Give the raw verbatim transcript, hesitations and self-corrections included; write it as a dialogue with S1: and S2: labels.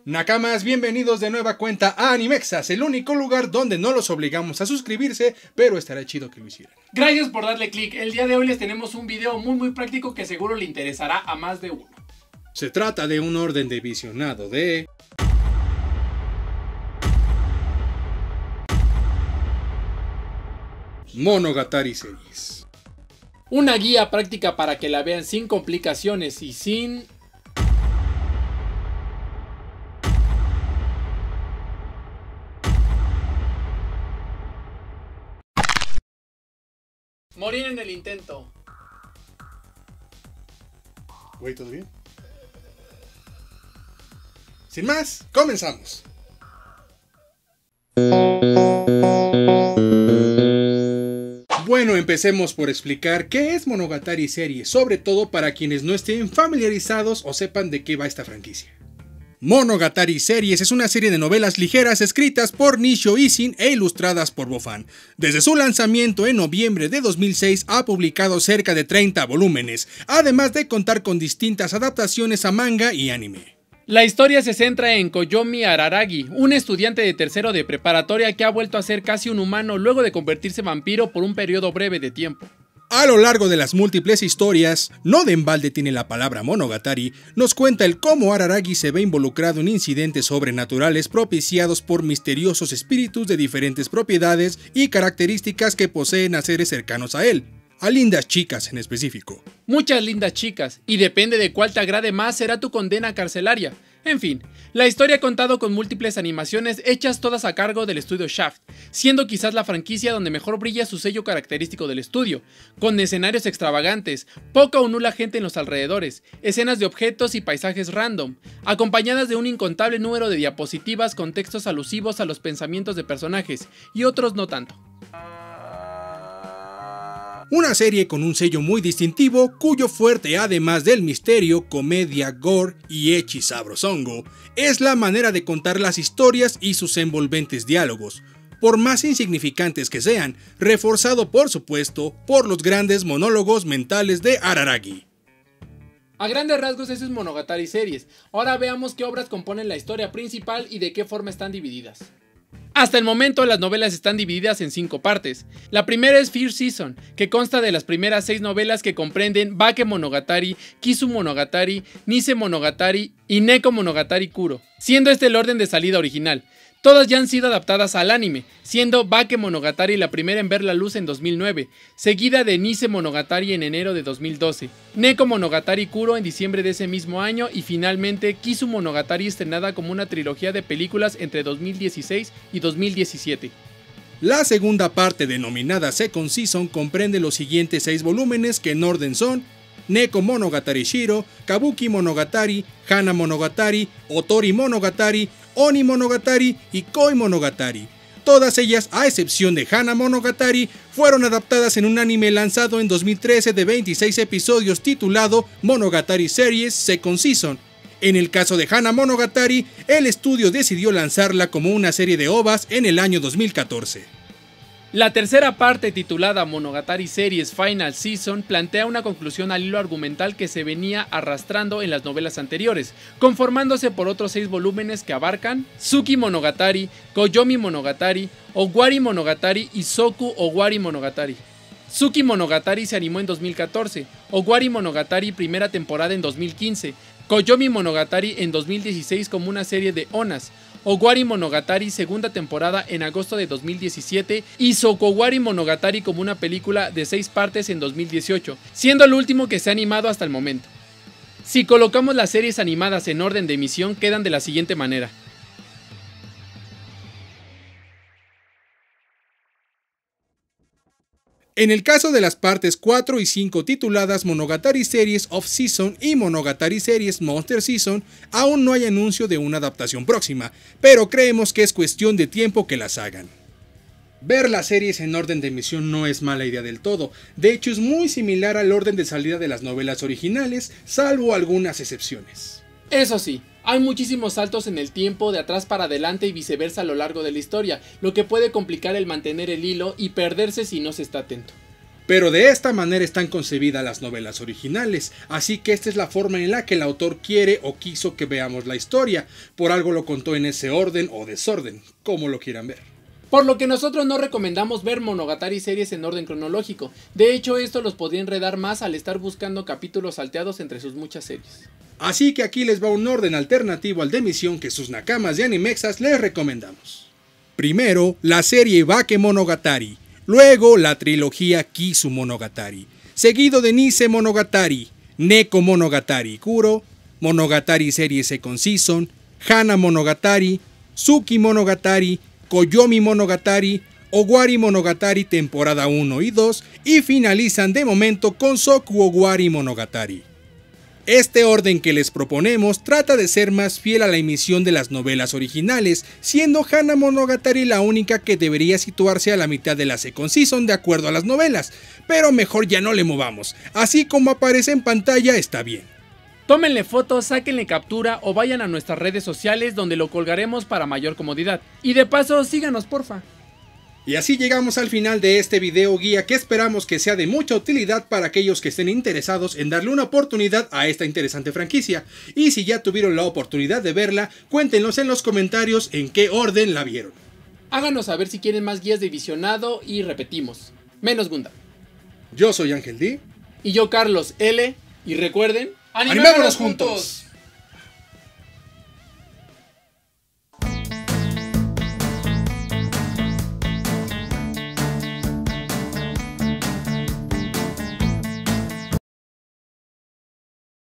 S1: Nakamas, bienvenidos de nueva cuenta a Animexas, el único lugar donde no los obligamos a suscribirse, pero estará chido que lo hicieran.
S2: Gracias por darle click. El día de hoy les tenemos un video muy muy práctico que seguro le interesará a más de uno.
S1: Se trata de un orden de visionado de... Monogatari Series.
S2: Una guía práctica para que la vean sin complicaciones y sin... morir en el intento.
S1: Güey, ¿todo bien? Sin más, comenzamos. Bueno, empecemos por explicar qué es Monogatari Series, sobre todo para quienes no estén familiarizados o sepan de qué va esta franquicia. Monogatari Series es una serie de novelas ligeras escritas por Nishio Isin e ilustradas por Bofan. Desde su lanzamiento en noviembre de dos mil seis ha publicado cerca de treinta volúmenes, además de contar con distintas adaptaciones a manga y anime.
S2: La historia se centra en Koyomi Araragi, un estudiante de tercero de preparatoria que ha vuelto a ser casi un humano luego de convertirse en vampiro por un periodo breve de tiempo.
S1: A lo largo de las múltiples historias, no de embalde tiene la palabra Monogatari, nos cuenta el cómo Araragi se ve involucrado en incidentes sobrenaturales propiciados por misteriosos espíritus de diferentes propiedades y características que poseen a seres cercanos a él, a lindas chicas en específico.
S2: Muchas lindas chicas, y depende de cuál te agrade más será tu condena carcelaria. En fin, la historia ha contado con múltiples animaciones hechas todas a cargo del estudio Shaft, siendo quizás la franquicia donde mejor brilla su sello característico del estudio, con escenarios extravagantes, poca o nula gente en los alrededores, escenas de objetos y paisajes random, acompañadas de un incontable número de diapositivas con textos alusivos a los pensamientos de personajes, y otros no tanto.
S1: Una serie con un sello muy distintivo, cuyo fuerte, además del misterio, comedia, gore y ecchi sabrosongo, es la manera de contar las historias y sus envolventes diálogos, por más insignificantes que sean, reforzado por supuesto por los grandes monólogos mentales de Araragi.
S2: A grandes rasgos eso es Monogatari Series. Ahora veamos qué obras componen la historia principal y de qué forma están divididas. Hasta el momento las novelas están divididas en cinco partes. La primera es First Season, que consta de las primeras seis novelas que comprenden Bake Monogatari, Kisu Monogatari, Nise Monogatari y Neko Monogatari Kuro, siendo este el orden de salida original. Todas ya han sido adaptadas al anime, siendo Bake Monogatari la primera en ver la luz en dos mil nueve, seguida de Nise Monogatari en enero de dos mil doce, Neko Monogatari Kuro en diciembre de ese mismo año y finalmente Kisu Monogatari estrenada como una trilogía de películas entre dos mil dieciséis y dos mil diecisiete.
S1: La segunda parte, denominada Second Season, comprende los siguientes seis volúmenes que en orden son Neko Monogatari Shiro, Kabuki Monogatari, Hana Monogatari, Otori Monogatari, Oni Monogatari y Koi Monogatari. Todas ellas, a excepción de Hana Monogatari, fueron adaptadas en un anime lanzado en dos mil trece de veintiséis episodios titulado Monogatari Series Second Season. En el caso de Hana Monogatari, el estudio decidió lanzarla como una serie de ovas en el año dos mil catorce.
S2: La tercera parte, titulada Monogatari Series Final Season, plantea una conclusión al hilo argumental que se venía arrastrando en las novelas anteriores, conformándose por otros seis volúmenes que abarcan Tsuki Monogatari, Koyomi Monogatari, Owari Monogatari y Soku Owari Monogatari. Tsuki Monogatari se animó en dos mil catorce, Owari Monogatari primera temporada en dos mil quince, Koyomi Monogatari en dos mil dieciséis como una serie de onas, Owari Monogatari segunda temporada en agosto de dos mil diecisiete y Sokowari Monogatari como una película de seis partes en dos mil dieciocho, siendo el último que se ha animado hasta el momento. Si colocamos las series animadas en orden de emisión quedan de la siguiente manera.
S1: En el caso de las partes cuatro y cinco tituladas Monogatari Series Off-Season y Monogatari Series Monster Season, aún no hay anuncio de una adaptación próxima, pero creemos que es cuestión de tiempo que las hagan. Ver las series en orden de emisión no es mala idea del todo, de hecho es muy similar al orden de salida de las novelas originales, salvo algunas excepciones.
S2: Eso sí, hay muchísimos saltos en el tiempo de atrás para adelante y viceversa a lo largo de la historia, lo que puede complicar el mantener el hilo y perderse si no se está atento.
S1: Pero de esta manera están concebidas las novelas originales, así que esta es la forma en la que el autor quiere o quiso que veamos la historia, por algo lo contó en ese orden o desorden, como lo quieran ver.
S2: Por lo que nosotros no recomendamos ver Monogatari series en orden cronológico, de hecho esto los podría enredar más al estar buscando capítulos salteados entre sus muchas series.
S1: Así que aquí les va un orden alternativo al de emisión que sus nakamas de Animexas les recomendamos. Primero, la serie Bakemonogatari. Luego, la trilogía Kisu Monogatari, seguido de Nise Monogatari, Neko Monogatari Kuro, Monogatari Serie Second Season, Hana Monogatari, Tsuki Monogatari, Koyomi Monogatari, Owari Monogatari temporada uno y dos y finalizan de momento con Soku Owari Monogatari. Este orden que les proponemos trata de ser más fiel a la emisión de las novelas originales, siendo Hana Monogatari la única que debería situarse a la mitad de la second season de acuerdo a las novelas, pero mejor ya no le movamos, así como aparece en pantalla está bien.
S2: Tómenle fotos, sáquenle captura o vayan a nuestras redes sociales donde lo colgaremos para mayor comodidad. Y de paso síganos porfa.
S1: Y así llegamos al final de este video guía que esperamos que sea de mucha utilidad para aquellos que estén interesados en darle una oportunidad a esta interesante franquicia. Y si ya tuvieron la oportunidad de verla, cuéntenos en los comentarios en qué orden la vieron.
S2: Háganos saber si quieren más guías de visionado y repetimos, menos Gundam.
S1: Yo soy Ángel D.
S2: Y yo Carlos L. Y recuerden,
S1: ¡animémonos juntos!